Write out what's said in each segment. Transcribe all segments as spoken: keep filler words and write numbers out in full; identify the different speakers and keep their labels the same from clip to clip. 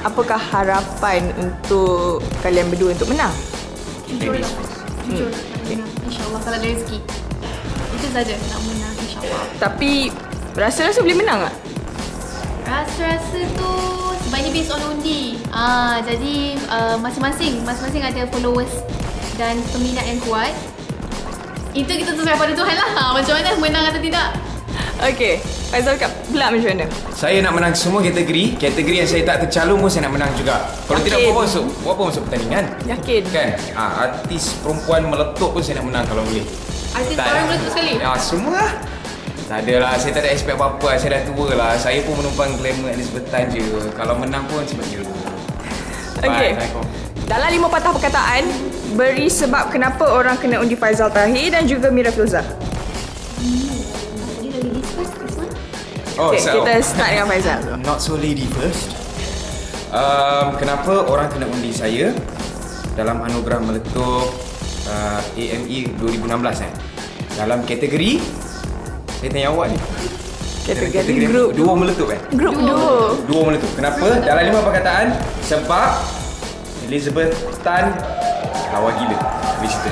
Speaker 1: apakah harapan untuk kalian berdua untuk menang?
Speaker 2: Jujur lah. Jujur nak menang. InsyaAllah kalau ada rezeki. Itu saja, nak menang insyaAllah.
Speaker 1: Tapi rasa-rasa boleh menang tak?
Speaker 2: Rasa-rasa tu sebaiknya based on undi. Ah, jadi uh, masing-masing masing-masing ada followers dan peminat yang kuat. Itu kita terserah pada Tuhan lah. Ha, macam mana menang atau tidak.
Speaker 1: Okey, Faizal Kak pula macam mana?
Speaker 3: Saya nak menang semua kategori. Kategori yang saya tak tercalon pun saya nak menang juga. Kalau
Speaker 1: Yakin?
Speaker 3: tidak, buat apa masuk? Buat apa masuk pertandingan?
Speaker 1: Yakin?
Speaker 3: Kan? Ah, artis perempuan meletup pun saya nak menang kalau boleh.
Speaker 2: Artis
Speaker 3: Tak
Speaker 2: orang
Speaker 3: ada.
Speaker 2: meletup sekali.
Speaker 3: Ah, semua lah. Tak adalah, saya tak ada expect apa-apa. Saya dah tua lah. Saya pun menumpang glamour Elizabeth Tan je. Kalau menang pun sebab je.
Speaker 1: Okey. Dalam lima patah perkataan, beri sebab kenapa orang kena undi Faizal Tahir dan juga Mira Filzah.
Speaker 2: Dia dah ladies first, this one.
Speaker 3: Oh,
Speaker 1: Okay,
Speaker 3: so,
Speaker 1: kita start dengan Faizal.
Speaker 3: Not so lady first. Um, kenapa orang kena undi saya dalam anugerah meletup uh, A M E dua ribu enam belas eh? Dalam kategori, saya tanya awak ni.
Speaker 1: Kategori grup
Speaker 3: dua meletup eh?
Speaker 1: Grup duo.
Speaker 3: Dua meletup. Kenapa? Dalam lima perkataan, sebab Elizabeth Tan lawa gila. Habis itu.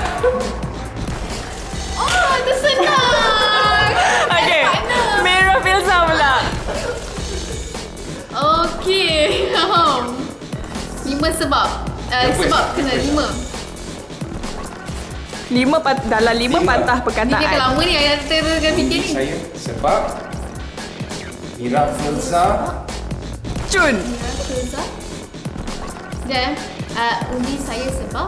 Speaker 2: Oh, tersenang.
Speaker 1: Okey, Mira Filzah pula.
Speaker 2: Okey. Lima sebab. Uh,
Speaker 3: Lima
Speaker 2: sebab
Speaker 3: first.
Speaker 2: kena lima.
Speaker 1: Lima pat dalam lima,
Speaker 3: Lima.
Speaker 1: patah
Speaker 2: Ni dia
Speaker 1: perkataan.
Speaker 2: lama ni ayat terus fikir ni.
Speaker 3: Saya sebab Mira Filzah
Speaker 1: Cun.
Speaker 2: Filzah. Dan uh, undi saya sebab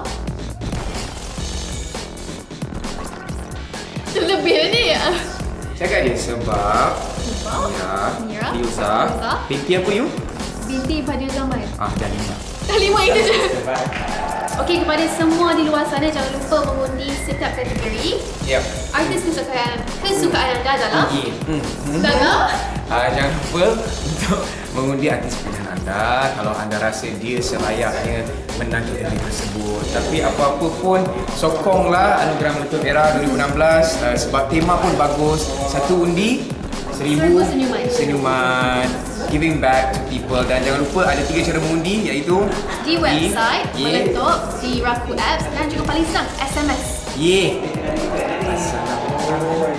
Speaker 2: terlebih ni.
Speaker 3: cakap dia sebab
Speaker 2: Sebab
Speaker 3: Mira
Speaker 2: Mira
Speaker 3: Filzah
Speaker 2: Filzah.
Speaker 3: binti apa you?
Speaker 2: binti Fadil Zaman.
Speaker 3: Ah, dah lima.
Speaker 2: Dah lima itu je. Okey, kepada semua di luar sana, jangan lupa mengundi setiap kategori.
Speaker 3: Yep.
Speaker 2: Artis kesukaan kesukaan anda adalah
Speaker 3: Hmm. hmm.
Speaker 2: Dalam
Speaker 3: Ah, jangan lupa untuk mengundi artis pilihan anda kalau anda rasa dia selayaknya menang kategori tersebut. Tapi apa-apa pun, sokonglah Anugerah Meletup Era dua ribu enam belas uh, sebab tema pun bagus. Satu undi, seribu
Speaker 2: Seribu senyuman.
Speaker 3: senyuman. Giving back to people. Dan jangan lupa ada tiga cara mengundi, iaitu
Speaker 2: di website
Speaker 3: Ye.
Speaker 2: Meletup, di Raku Apps dan juga paling senang S M S.
Speaker 3: Ye. Assalamualaikum.